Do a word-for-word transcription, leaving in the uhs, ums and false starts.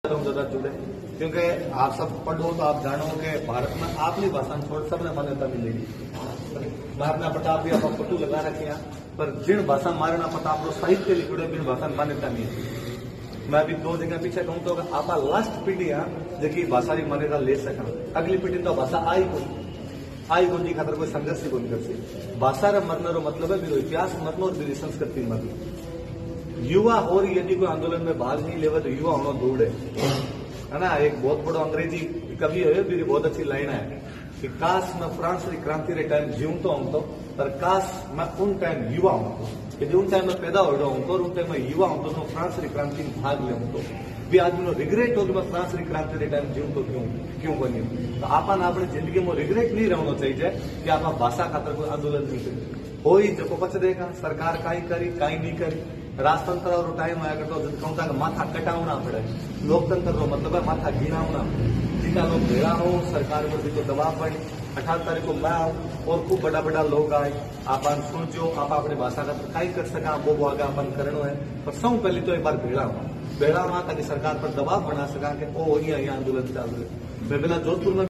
ज्यादा जुड़े, क्योंकि आप सब पढ़ो तो आप जानो कि भारत में आपकी भाषा छोड़ सबने मान्यता मिलेगी। मारना प्रताप भी आप फोटो लगा रखे हैं, पर जिन भाषा मारना प्रताप रो साहित्य लिखिड़ो बिन भाषा मान्यता नहीं है। मैं अभी दो जगह पीछे कहूँ तो आप लास्ट पीढ़ी है जी भाषा की मान्यता ले सका, अगली पीढ़ी तो भाषा आई को आई को खातर कोई संघर्ष ही कोई कर। भाषा रे मरने रो मतलब है मेरा इतिहास मरनो और मेरी संस्कृति मरनो। युवा और यदि कोई आंदोलन में भाग नहीं लेवा तो युवा होना दूर है ना। एक बहुत बड़ा अंग्रेजी कवि है, मेरी बहुत अच्छी लाइन है कि काश मैं फ्रांस की क्रांति रे टाइम जीऊं तो हूं तो, पर काश मैं उन टाइम युवा हूं तो, कि उन टाइम में पैदा हो रहा हूं तो, उन टाइम में युवा हूं तो फ्रांस की क्रांति में भाग ले तो भी आदमी नो रिग्रेट हो कि मैं फ्रांस की क्रांति रे टाइम जीऊं तो क्यों क्यों बनी। तो आपन अपनी जिंदगी में रिग्रेट नहीं रहना चाहिए कि आप भाषा खातर कोई आंदोलन नहीं करी हो जो पच देगा। सरकार काई करी काई नहीं करी, राजतंत्र और टाइम आया करता कहूँ था माथा कटावना पड़े। लोकतंत्र रो मतलब है माथा गिनावना। जितना लोग भेड़ा हो सरकार पर जो दबाव पड़े, अठारह तारीख को मैं आऊँ और खूब बड़ा बड़ा लोग आए, आप सोचो आप अपनी भाषा का कई कर सका वो वो आगे अपन करना है। पर सौ पहले तो एक बार भेड़ा हुआ भेड़ा हुआ ताकि सरकार पर दबाव बना सका कि ओ यहाँ आंदोलन चालू है। मैं बिना जोधपुर में